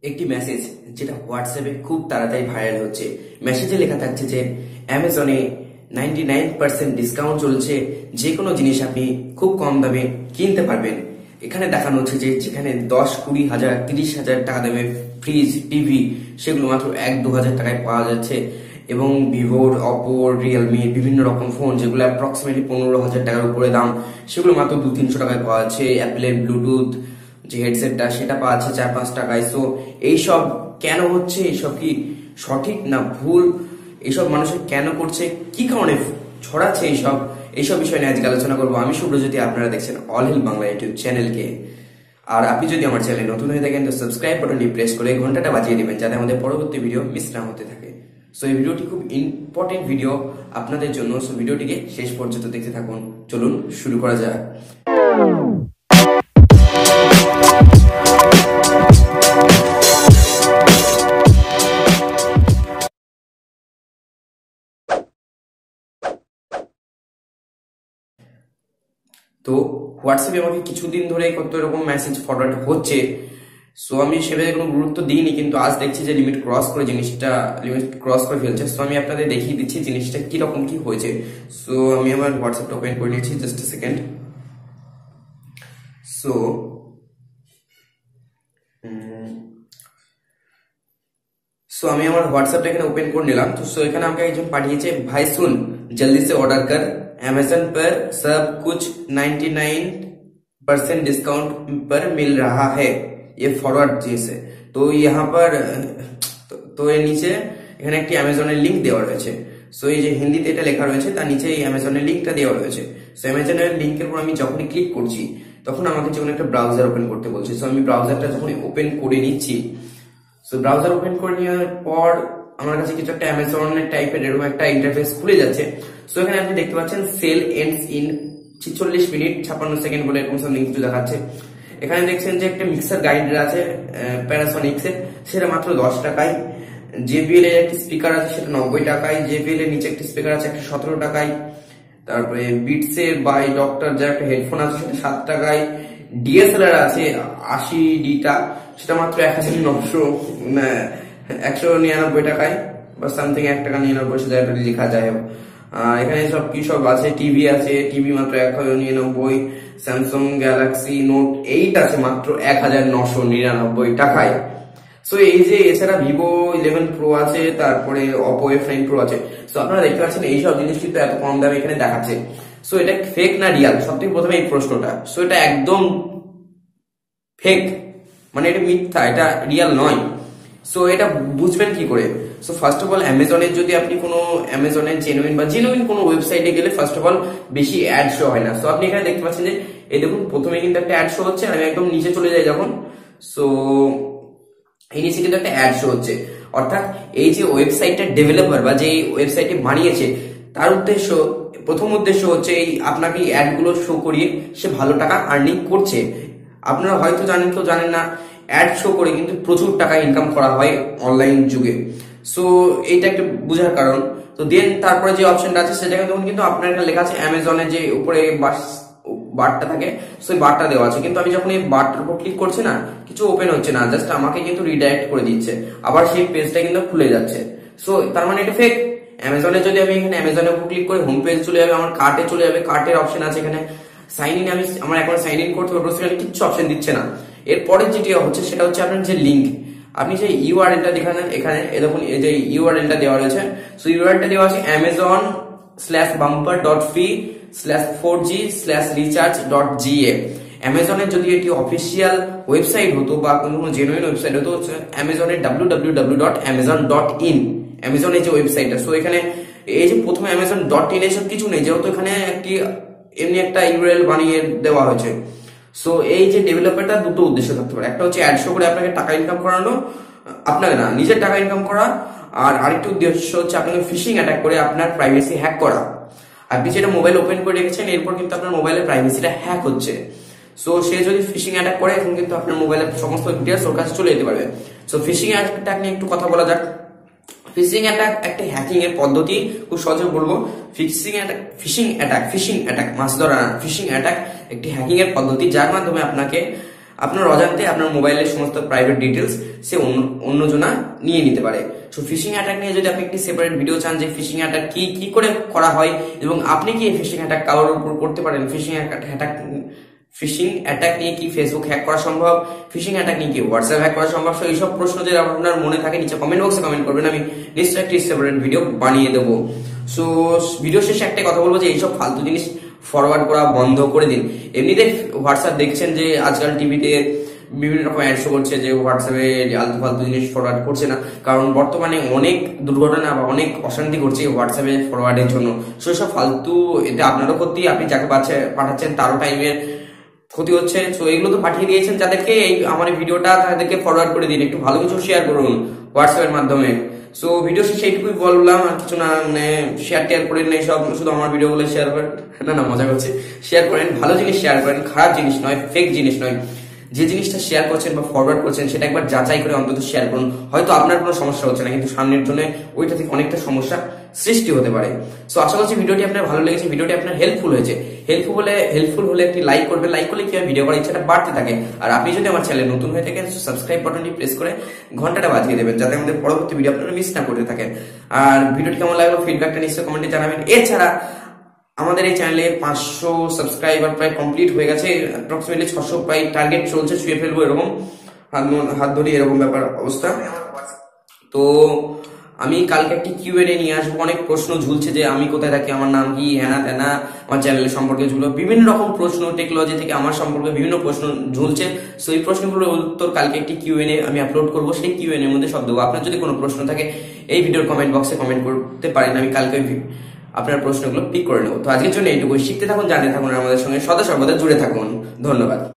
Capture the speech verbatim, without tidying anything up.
একটি মেসেজ যেটা হোয়াটসঅ্যাপে খুব তাড়াতাড়ি ভাইরাল হচ্ছে। মেসেজে লেখা থাকছে যে অ্যামাজনে নাইনটি নাইন পার্সেন্ট ডিসকাউন্ট চলছে, যে কোনো জিনিস আপনি খুব কম দামে কিনতে পারবেন। এখানে দেখানো হচ্ছে যে যেখানে দশ কুড়ি হাজার তিরিশ হাজার টাকা দামে ফ্রিজ টিভি সেগুলো মাত্র এক দু হাজার টাকায় পাওয়া যাচ্ছে, এবং ভিভোর অপোর রিয়েলমি বিভিন্ন রকম ফোন যেগুলো অ্যাপ্রক্সিমেটলি পনেরো হাজার টাকার উপরে দাম সেগুলো মাত্র দু তিনশো টাকায় পাওয়া যাচ্ছে। অ্যাপেলের ব্লুটুথ যে হেডসেটটা সেটা পাওয়া যাচ্ছে চার পাঁচ টাকায়। সো এইসব কেন হচ্ছে? এইসব কি সঠিক না ভুল? এইসব মানুষের কেন করছে? কি কারণে ছড়াচ্ছে এইসব? এইসব বিষয় নিয়ে আজকে আলোচনা করবো। আমি শুভ্রজ্যোতি, আপনারা দেখছেন অল হেল্প বাংলা ইউটিউব চ্যানেলকে। আর আপনি যদি আমার চ্যানেলে নতুন হয়ে থাকেন তো সাবস্ক্রাইব বাটনটি প্রেস করে ঘন্টাটা বাজিয়ে দিবেন যাতে আমাদের পরবর্তী ভিডিও মিস না হতে থাকে। সো এই ভিডিওটি খুব ইম্পর্টেন্ট ভিডিও আপনাদের জন্য। সো ভিডিওটিকে শেষ পর্যন্ত দেখতে থাকুন। চলুন শুরু করা যাক। তো হোয়াটসঅ্যাপে আমাকে কিছুদিন ধরে কত এরকম মেসেজ ফরওয়ার্ড হচ্ছে। সো আমি সেভাবে কোনো গুরুত্ব দিইনি, কিন্তু আজ দেখছি যে লিমিট ক্রস করে জিনিসটা লিমিট ক্রস করে ফেলছে। সো আমি আপনাদের দেখিয়ে দিচ্ছি জিনিসটা কিরকম কি হয়েছে। সো আমি আমার হোয়াটসঅ্যাপটা ওপেন করে নিয়েছি, just a second. So so আমি আমার হোয়াটসঅ্যাপটা এখানে ওপেন করে নিলাম। তো সো এখানে আমাকে একজন পাঠিয়েছে, ভাই सुन जल्दी से ऑर्डर कर, अमेज़न पर सब कुछ नाइनटी नाइन परसेंट डिस्काउंट पर मिल रहा है। ये फॉरवर्ड चीज है। तो यहाँ पर তো, তো এর নিচে এখানে একটি অ্যামাজনের লিংক দেওয়া রয়েছে। সো এই যে হিন্দিতে এটা লেখা রয়েছে তার নিচে এই অ্যামাজনের লিংকটা দেওয়া রয়েছে। সো অ্যামাজনের লিংকের উপর আমি যখনই ক্লিক করছি তখন আমাকে যখন একটা ব্রাউজার ওপেন করতে বলছে। সো আমি ব্রাউজারটা যখন ওপেন করে নিচ্ছি, সো ব্রাউজার ওপেন করে নেওয়ার পর আমার কাছে কিছু একটা অ্যামাজনের টাইপের এরকম একটা ইন্টারফেস খুলে যাচ্ছে। সো এখানে আপনি দেখতে পাচ্ছেন সেল এন্ডস ইন ছিচল্লিশ মিনিট ছাপ্পান্ন সেকেন্ড বলে এরকম সামথিং কিছু দেখাচ্ছে। এখানে দেখছেন যে একটা মিক্সার গাইড আছে প্যানাসোনিক্স এর, সেটা মাত্র দশ টাকায়। জেবিএল এর একটি স্পিকার আছে সেটা নব্বই টাকায়। জেবিএল এর নিচে একটি স্পিকার আছে একশো সতেরো টাকায়। তারপরে বিটস এর বাই ডক্টর যার একটা হেডফোন আছে সেটা সাত টাকায়। ডিএসএলআর আছে আশি ডিটা, সেটা মাত্র এক হাজার নশো একশো নিরানব্বই টাকায় বা সামথিং এক টাকা নিরানব্বই সেটা লেখা যায়। এখানে সব কি সব আছে, টিভি আছে, টিভি মাত্র এক হাজার নিরানব্বই। স্যামসাং গ্যালাক্সি নোট এইট আছে মাত্র এক হাজার নশো নিরানব্বই টাকায়। সো এই যে এছাড়া ভিভো ইলেভেন প্রো আছে, তারপরে অপো এফ নাইন প্রো আছে। সো আপনারা দেখতে পাচ্ছেন এইসব জিনিস কিন্তু এত কম দামে এখানে দেখাচ্ছে। সো এটা ফেক না রিয়াল? সব থেকে প্রথমে এই প্রশ্নটা। সো এটা একদম ফেক, মানে এটা মিথ্যা, এটা রিয়াল নয়। সো এটা বুঝবেন কি করে? সো ফার্স্ট অফ অল অ্যামাজনের যদি আপনি কোনো অ্যামাজনের জেনুইন বা জেনুইন কোনো ওয়েবসাইটে গেলে ফার্স্ট অফ অল বেশি অ্যাড শো হয় না। সো আপনি এখানে দেখতে পাচ্ছেন যে এই দেখুন প্রথমে কিন্তু একটা অ্যাড শো হচ্ছে। আমি একদম নিচে চলে যাই যখন, সো এই নিচে কিন্তু একটা অ্যাড শো হচ্ছে। অর্থাৎ এই যে ওয়েবসাইটের ডেভেলপার বা যে ওয়েবসাইটে বানিয়েছে তার উদ্দেশ্য, প্রথম উদ্দেশ্য হচ্ছে এই আপনাকে এই অ্যাড গুলো শো করিয়ে সে ভালো টাকা আর্নিং করছে। আপনারা হয়তো জানেন, কেউ জানেন না, অ্যাড শো করে কিন্তু প্রচুর টাকা ইনকাম করা হয় অনলাইন যুগে। সো এইটা একটা বোঝার কারণ। তো দেন তারপরে যে অপশনটা আছে সেটা কিন্তু আপনার এখানে লেখা আছে অ্যামাজনের যে উপরে বারটা থাকে, সেই বারটা দেওয়া আছে। কিন্তু আমি যখন এই বারটার উপর ক্লিক করছি না, কিছু ওপেন হচ্ছে না, জাস্ট আমাকে কিন্তু রিডাইরেক্ট করে দিচ্ছে, আবার সেই পেজটা কিন্তু খুলে যাচ্ছে। সো তার মানে এটা ফেক। অ্যামাজনে যদি আমি এখানে অ্যামাজনের উপর ক্লিক করে হোম পেজ চলে যাবে, আমার কার্টে চলে যাবে, কার্টের অপশন আছে এখানে সাইন ইন, আমি আমার অ্যাকাউন্টে সাইন ইন করতে হবে, সেখানে কিছু অপশন দিচ্ছে না। এরপরে যেটি হচ্ছে সেটা হচ্ছে আপনার যে লিঙ্ক, আপনি যে ইউআরএলটা দেখান এখানে, দেখুন এই যে ইউআরএলটা দেওয়া রয়েছে। সো ইউআরএলটা দেওয়া আছে Amazon slash bumper dot free slash four G slash recharge dot GA. অ্যামাজনের যদি এটি অফিসিয়াল ওয়েবসাইট হতো বা কোনো জেনুইন ওয়েবসাইট হতো, অ্যামাজনের W W W dot Amazon dot in, অ্যামাজনের যে ওয়েবসাইটটা। সো এখানে এই যে প্রথমে অ্যামাজন ডট ইন এসব কিছু নেই, যেহেতু এখানে একটি এমনি একটা ইউআরএল বানিয়ে দেওয়া হয়েছে। সো এই যে ডেভেলপারটা দুটো উদ্দেশ্য থাকতে পারে, একটা হচ্ছে অ্যাড শো করে আপনাকে টাকা ইনকাম করানো, আপনাকে না নিজের টাকা ইনকাম করা, আর আরেকটি উদ্দেশ্য হচ্ছে আপনাকে ফিশিং অ্যাটাক করে আপনার প্রাইভেসি হ্যাক করা। আপনি যেটা মোবাইল ওপেন করে রেখেছেন এরপর কিন্তু আপনার মোবাইলের প্রাইভেসিটা হ্যাক হচ্ছে। সো সে যদি ফিশিং অ্যাটাক করে এখন কিন্তু আপনার মোবাইলের সমস্ত ডিটেইলস ওর কাছে চলে যেতে পারবে। সো ফিশিং অ্যাটাক নিয়ে একটু কথা বলা যাক। ফিশিং অ্যাটাক একটা হ্যাকিং এর পদ্ধতি, খুব সহজে বলবো। Phishing attack phishing attack phishing attack মাছ ধরা না, ফিশিং অ্যাটাক একটি হ্যাকিং এর পদ্ধতি যার মাধ্যমে আপনাকে আপনার অজান্তে আপনার মোবাইলের সমস্ত প্রাইভেট ডিটেলস সে অন্যজনা নিয়ে নিতে পারে। সো ফিশিং অ্যাটাক নিয়ে যদি আপনি একটি সেপারেট ভিডিও চান যে ফিশিং অ্যাটাক কি কি করে করা হয় এবং আপনি কি ফিশিং অ্যাটাক কারোর উপর করতে পারেন, ফিশিং অ্যাটাক ফিশিং অ্যাটাক নিয়ে কি ফেসবুক হ্যাক করা সম্ভব, ফিশিং অ্যাটাক নিয়ে কি হোয়াটসঅ্যাপ হ্যাক করা সম্ভব, এইসব প্রশ্ন যদি আপনার মনে থাকে নিচে কমেন্ট বক্সে কমেন্ট করবেন, আমি নিশ্চয়ই একটি সেপারেট ভিডিও বানিয়ে দেবো। সো ভিডিও শেষে একটাই কথা বলবো যে এইসব ফালতু জিনিস ফরওয়ার্ড করা বন্ধ করে দিন। এমনিতে হোয়াটসঅ্যাপ দেখছেন যে আজকাল টিভিতে বিভিন্ন রকম অ্যাড শো করছে যে হোয়াটসঅ্যাপে আলতু ফালতু জিনিস ফরওয়ার্ড করছে না, কারণ বর্তমানে অনেক দুর্ঘটনা বা অনেক অশান্তি ঘটছে হোয়াটসঅ্যাপে ফরওয়ার্ডের জন্য। সো সব ফালতু, এতে আপনারও ক্ষতি, আপনি যাকে পাঠাচ্ছেন তারও টাইমের ক্ষতি হচ্ছে। তো এগুলো তো পাঠিয়ে দিয়েছেন যাদেরকে, এই আমার ভিডিওটা তাদেরকে ফরওয়ার্ড করে দিন, একটু ভালো কিছু শেয়ার করুন হোয়াটসঅ্যাপের মাধ্যমে। সো ভিডিও শেষে এইটুকুই বললাম, আর কিছু না, মানে শেয়ার টেয়ার করেন না, সব শুধু আমার ভিডিওগুলো শেয়ার করেন, না না মজা করছি, শেয়ার করেন, ভালো জিনিস শেয়ার করেন, খারাপ জিনিস নয়, ফেক জিনিস নয়। যে জিনিসটা শেয়ার করছেন বা ফরওয়ার্ড করছেন সেটা একবার যাচাই করে অন্তত শেয়ার করুন। হয়তো আপনার কোনো সমস্যা হচ্ছে না, কিন্তু সামনের জন্য ওইটা থেকে অনেকটা সমস্যা সৃষ্টি হতে পারে। সো আশা করছি ভিডিওটি আপনার ভালো লেগেছে, ভিডিওটি আপনার হেল্পফুল হয়েছে। হেল্পফুল হলে হেল্পফুল হলে একটি লাইক করবেন, লাইক করলে কি হয় ভিডিও করার ইচ্ছাটা বাড়তে থাকে। আর আপনি যদি আমার চ্যানেলে নতুন হয়ে থাকেন সাবস্ক্রাইব বাটনটি প্রেস করে ঘন্টাটা বাজিয়ে দেবেন, যাতে আমাদের পরবর্তী ভিডিও আপনারা মিস না করতে থাকেন। আর ভিডিওটি কেমন লাগলো ফিডব্যাকটা নিশ্চয়ই কমেন্টে জানাবেন। এছাড়া আমাদের এই চ্যানেলে পাঁচশো সাবস্ক্রাইবার প্রায় কমপ্লিট হয়ে গেছে, অ্যাপ্রক্সিমেটলি ছশো প্রায় টার্গেট চলছে, ছুঁয়ে ফেলবো এরকম হাত ধরি এরকম ব্যাপার অবস্থা। তো আমি কালকে একটি কিউএনএ নিয়ে আসবো, অনেক প্রশ্ন ঝুলছে যে আমি কোথায় থাকি, আমার নাম কি, হ্যানা ত্যানা, আমার চ্যানেলের সম্পর্কে ঝুলো বিভিন্ন রকম প্রশ্ন, টেকনোলজি থেকে আমার সম্পর্কে বিভিন্ন প্রশ্ন ঝুলছে। সো এই প্রশ্নগুলোর উত্তর কালকে একটি কিউএনএ আমি আপলোড করবো, সেই কিউএনএর মধ্যে সব দেবো। আপনার যদি কোনো প্রশ্ন থাকে এই ভিডিওর কমেন্ট বক্সে কমেন্ট করতে পারেন, আমি কালকে আপনার প্রশ্নগুলো পিক করে নেব। তো আজকের জন্য এইটুকু, শিখতে থাকুন, জানতে থাকুন, আমাদের সঙ্গে সদা সর্বদা জুড়ে থাকুন। ধন্যবাদ।